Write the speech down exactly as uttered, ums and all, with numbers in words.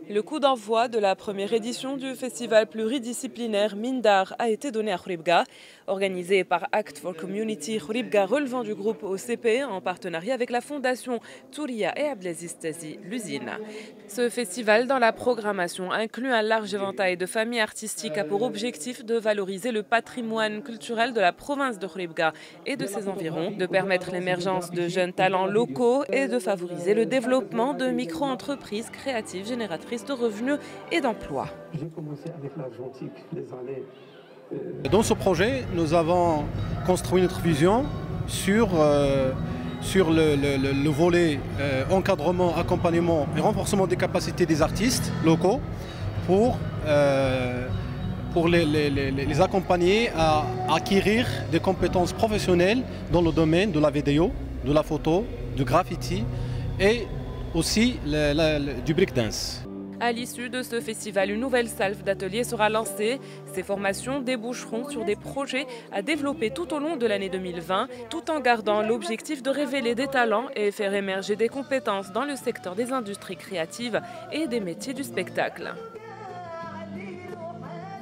Le coup d'envoi de la première édition du festival pluridisciplinaire Mindar a été donné à Khouribga. Organisé par Act for Community Khouribga relevant du groupe O C P en partenariat avec la fondation Touria et Abdelaziz Tazi, l'usine. Ce festival dans la programmation inclut un large éventail de familles artistiques a pour objectif de valoriser le patrimoine culturel de la province de Khouribga et de ses environs, de permettre l'émergence de jeunes talents locaux et de favoriser le développement de micro-entreprises créatives génératrices de revenus et d'emplois. Dans ce projet, nous avons construit notre vision sur, euh, sur le, le, le volet euh, encadrement, accompagnement et renforcement des capacités des artistes locaux pour, euh, pour les, les, les, les accompagner à acquérir des compétences professionnelles dans le domaine de la vidéo, de la photo, du graffiti et aussi le, le, le, du breakdance. À l'issue de ce festival, une nouvelle salve d'ateliers sera lancée. Ces formations déboucheront sur des projets à développer tout au long de l'année deux mille vingt, tout en gardant l'objectif de révéler des talents et faire émerger des compétences dans le secteur des industries créatives et des métiers du spectacle.